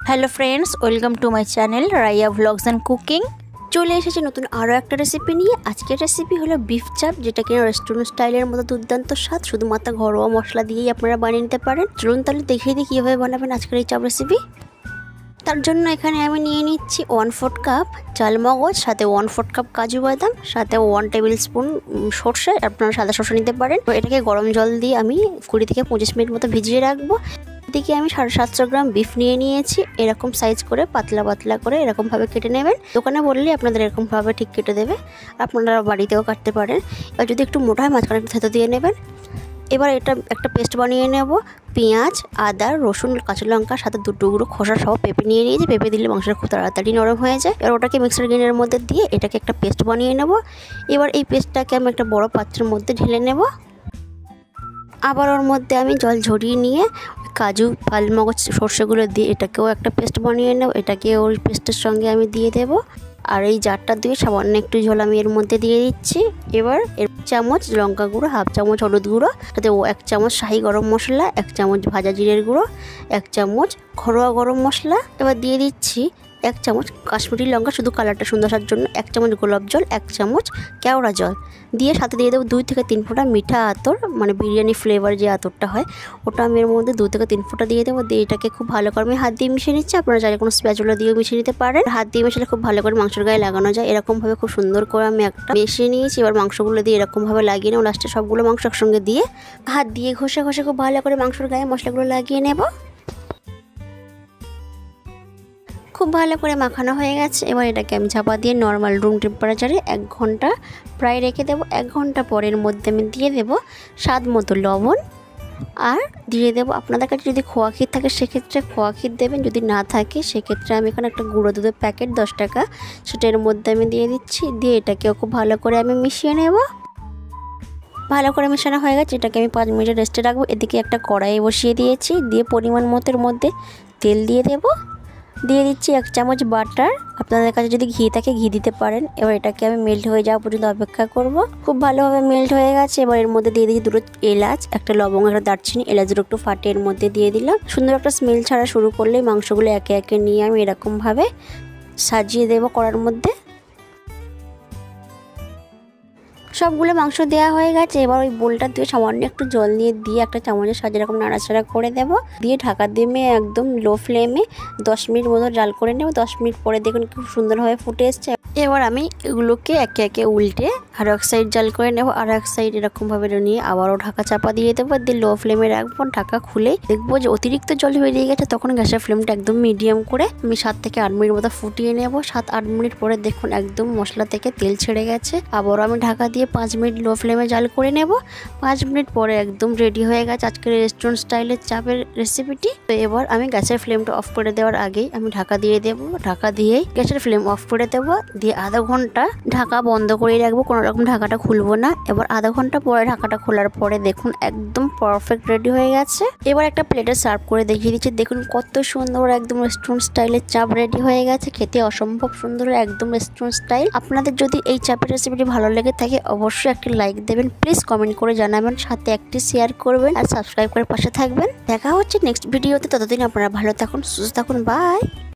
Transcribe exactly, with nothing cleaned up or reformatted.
Hello friends, welcome to my channel Raiya vlogs and cooking. চলে এসেছে নতুন আরও একটা রেসিপি নিয়ে। আজকের রেসিপি হলো বিফ চাপ, যেটা কিনা রেস্টুরেন্ট স্টাইলের মতো দুর্দান্ত স্বাদ। শুধুমাত্র ঘরোয়া মশলা দিয়েই আপনারা বানিয়ে নিতে পারেন। চলুন তাহলে দেখিয়ে দিই কীভাবে বানাবেন আজকের এই চাপ রেসিপি। তার জন্য এখানে আমি নিয়ে নিচ্ছি ওয়ান ফোর্থ কাপ চাল মগজ, সাথে ওয়ান ফোর্থ কাপ কাজু বাদাম, সাথে ওয়ান টেবিল স্পুন সর্ষে, আপনারা সাদা সর্ষে নিতে পারেন। এটাকে গরম জল দিয়ে আমি কুড়ি থেকে পঁচিশ মিনিট মতো ভিজিয়ে রাখবো। এদিকে আমি সাড়ে সাতশো গ্রাম বিফ নিয়ে নিয়েছি। এরকম সাইজ করে পাতলা পাতলা করে এরকমভাবে কেটে নেবেন। দোকানে বললে আপনাদের এরকমভাবে ঠিক কেটে দেবে, আপনারা বাড়িতেও কাটতে পারেন। এবার যদি একটু মোটা হয় মাঝখানে একটু থেতো দিয়ে নেবেন। এবার এটা একটা পেস্ট বানিয়ে নেব। পেঁয়াজ, আদা, রসুন, কাঁচা লঙ্কা, সাথে দুটো গুঁড়ো খোসা সহ পেঁপে নিয়ে নিয়েছি। পেঁপে দিলে মাংসটা খুব তাড়াতাড়ি নরম হয়ে যায়। এবার ওটাকে মিক্সার গ্রাইন্ডারের মধ্যে দিয়ে এটাকে একটা পেস্ট বানিয়ে নেব। এবার এই পেস্টটাকে আমি একটা বড় পাত্রের মধ্যে ঢেলে নেব। আবার ওর মধ্যে আমি জল ঝরিয়ে নিয়ে কাজু, পালমগজ, সর্ষেগুলো দিয়ে এটাকেও একটা পেস্ট বানিয়ে নেব। এটাকে ওই পেস্টের সঙ্গে আমি দিয়ে দেব। আর এই জারটা দিয়ে সামান্য একটু জল আমি এর মধ্যে দিয়ে দিচ্ছি। এবার এক চামচ লঙ্কা গুঁড়ো, হাফ চামচ হলুদ গুঁড়ো, সাথে ও এক চামচ শাহি গরম মশলা, এক চামচ ভাজা জিরের গুঁড়ো, এক চামচ ঘরোয়া গরম মশলা। এবার দিয়ে দিচ্ছি এক চামচ কাশ্মীরি লঙ্কা, শুধু কালারটা সুন্দর আসার জন্য, এক চামচ গোলাপ জল, এক চামচ কেওড়া জল দিয়ে সাথে দিয়ে দেবো দুই থেকে তিন ফোঁটা মিঠা আতর, মানে বিরিয়ানি ফ্লেভার যে আতরটা হয় ওটা আমি এর মধ্যে দু থেকে তিন ফোঁটা দিয়ে দেবো। দিয়ে এটাকে খুব ভালো করে আমি হাত দিয়ে মিশিয়ে নিচ্ছি। আপনারা চাইলে কোনো স্প্যাচুলা দিয়েও মিশিয়ে নিতে পারেন। হাত দিয়ে মিশালে খুব ভালো করে মাংসের গায়ে লাগানো যায়। এরকমভাবে খুব সুন্দর করে আমি একটা মিশিয়ে নিয়েছি। এবার মাংসগুলো দিয়ে এরকমভাবে লাগিয়ে নেব। লাস্টে সবগুলো মাংস একসঙ্গে দিয়ে হাত দিয়ে ঘষে ঘষে খুব ভালো করে মাংসের গায়ে মশলাগুলো লাগিয়ে নেব। খুব ভালো করে মাখানো হয়ে গেছে। এবার এটাকে আমি চাপা দিয়ে নর্মাল রুম টেম্পারেচারে এক ঘন্টা প্রায় রেখে দেবো। এক ঘন্টা পরের মধ্যে আমি দিয়ে দেবো স্বাদ মতো লবণ, আর দিয়ে দেবো আপনাদের কাছে যদি খোয়া ক্ষীর থাকে সেক্ষেত্রে খোয়া ক্ষীর দেবেন, যদি না থাকে সেক্ষেত্রে আমি এখানে একটা গুঁড়ো দুধের প্যাকেট দশ টাকা সেটা এর মধ্যে আমি দিয়ে দিচ্ছি। দিয়ে এটাকেও খুব ভালো করে আমি মিশিয়ে নেব। ভালো করে মেশানো হয়ে গেছে। এটাকে আমি পাঁচ মিনিট রেস্টে রাখবো। এদিকে একটা কড়াই বসিয়ে দিয়েছি, দিয়ে পরিমাণ মতোর মধ্যে তেল দিয়ে দেবো। দিয়ে দিচ্ছি এক চামচ বাটার, আপনাদের কাছে যদি ঘি থাকে ঘি দিতে পারেন। এবার এটাকে আমি মেল্ট হয়ে যাওয়া পর্যন্ত অপেক্ষা করব। খুব ভালোভাবে মেল্ট হয়ে গেছে। এবার এর মধ্যে দিয়ে দিচ্ছি দুটো এলাচ, একটা লবঙ্গ, একটা দারচিনি। এলাচগুলো একটু ফাটিয়ে এর মধ্যে দিয়ে দিলাম। সুন্দর একটা স্মেল ছাড়া শুরু করলেই মাংসগুলো একে একে নিয়ে আমি এরকমভাবে সাজিয়ে দেবো কড়ার মধ্যে। সবগুলো মাংস দেওয়া হয়ে গেছে। এবার ওই বোলটা দিয়ে সামান্য একটু জল নিয়ে দিয়ে একটা চামচের সাহায্যে এরকম নাড়াচাড়া করে দেব। দিয়ে ঢাকা দিয়ে একদম লো ফ্লেমে দশ মিনিট মতো জাল করে নেব। দশ মিনিট পরে দেখুন খুব সুন্দরভাবে ফুটে এসছে। এবার আমি এগুলোকে একে একে উল্টে আরও এক সাইড জাল করে নেব। আরও এক সাইড এরকমভাবে নিয়ে আবারও ঢাকা চাপা দিয়ে দেবো। দিয়ে লো ফ্লেমে রাখবো। ঢাকা খুলে দেখবো যে অতিরিক্ত জল বেরিয়ে গেছে, তখন গ্যাসের ফ্লেমটা একদম মিডিয়াম করে আমি সাত থেকে আট মিনিট মতো ফুটিয়ে নেব। সাত আট মিনিট পরে দেখুন একদম মশলা থেকে তেল ছেড়ে গেছে। আবারও আমি ঢাকা দিয়ে পাঁচ মিনিট লো ফ্লেমে জাল করে নেব। পাঁচ মিনিট পরে একদম রেডি হয়ে গেছে আজকের রেস্টুরেন্ট স্টাইলের চাপের রেসিপিটি। তো এবার আমি গ্যাসের ফ্লেমটা অফ করে দেওয়ার আগেই আমি ঢাকা দিয়ে দেবো। ঢাকা দিয়েই গ্যাসের ফ্লেম অফ করে দেবো। দিয়ে আধা ঘন্টা ঢাকা বন্ধ করে রাখবো, কোনো রকম ঢাকাটা খুলবো না। এবার আধা ঘন্টা পরে ঢাকাটা খোলার পরে দেখুন একদম পারফেক্ট রেডি হয়ে গেছে। এবার একটা প্লেটে সার্ভ করে দেখিয়ে দিচ্ছি। দেখুন কত সুন্দর একদম রেস্টুরেন্ট স্টাইলের চাপ রেডি হয়ে গেছে। খেতে অসম্ভব সুন্দর, একদম রেস্টুরেন্ট স্টাইল। আপনাদের যদি এই চাপের রেসিপিটি ভালো লেগে থাকে অবশ্যই একটি লাইক দেবেন, প্লিজ কমেন্ট করে জানাবেন, সাথে একটি শেয়ার করবেন আর সাবস্ক্রাইব করে পাশে থাকবেন। দেখা হচ্ছে নেক্সট ভিডিওতে। ততদিন আপনারা ভালো থাকুন, সুস্থ থাকুন, বাই।